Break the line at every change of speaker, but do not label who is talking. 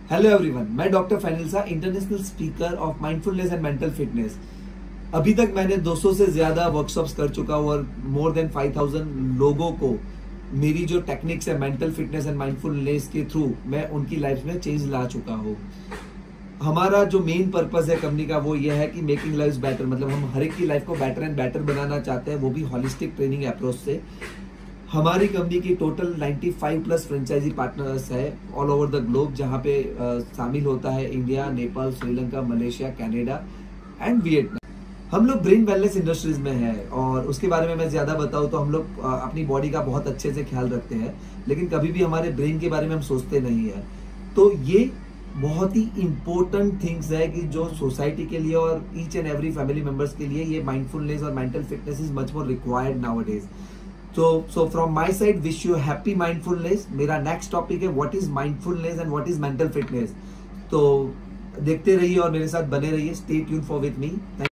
Hello everyone, मैं doctor Fanilsa, international speaker of mindfulness and mental fitness. अभी तक मैंने 200 से ज्यादा वर्कशॉप्स कर चुका हूँ और मोर देन 5000 लोगों को मेरी जो टेक्निक्स है मेंटल फिटनेस एंड माइंडफुलनेस के थ्रू मैं उनकी लाइफ में चेंज ला चुका हूँ। हमारा जो मेन पर्पस है कंपनी का वो ये है कि मेकिंग लाइफ बेटर, मतलब हम हर एक की लाइफ को बेटर एंड बेटर बनाना चाहते हैं, वो भी हॉलिस्टिक ट्रेनिंग अप्रोच से। हमारी कंपनी की टोटल 95 प्लस फ्रेंचाइजी पार्टनर्स है ऑल ओवर द ग्लोब, जहां पे शामिल होता है India, Nepal, Sri Lanka, Malaysia, Canada and Vietnam. हम लोग ब्रेन वेलनेस इंडस्ट्रीज में है और उसके बारे में मैं ज्यादा बताऊं तो हम लोग अपनी बॉडी का बहुत अच्छे से ख्याल रखते हैं, लेकिन कभी भी हमारे ब्रेन के बारे में हम सोचते नहीं है। तो ये बहुत ही इंपॉर्टेंट थिंग्स है कि जो सोसाइटी के लिए और each and every family members के लिए ये माइंडफुलनेस और mental fitness is much more required nowadays. So from my side, wish you happy mindfulness। मेरा नेक्स्ट टॉपिक है what is mindfulness and what is mental fitness. तो देखते रहिए और मेरे साथ बने रहिए। Stay tuned for with me.